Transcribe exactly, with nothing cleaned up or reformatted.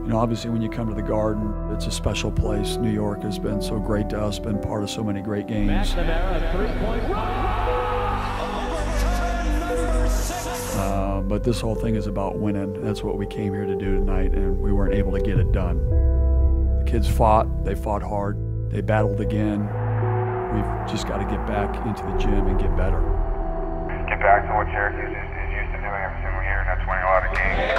You know, obviously when you come to the Garden, it's a special place. New York has been so great to us, been part of so many great games. Uh, but this whole thing is about winning. That's what we came here to do tonight, and we weren't able to get it done. The kids fought, they fought hard, they battled again. We've just got to get back into the gym and get better. Get back to what Syracuse is, is used to doing every single year, and that's winning a lot of games.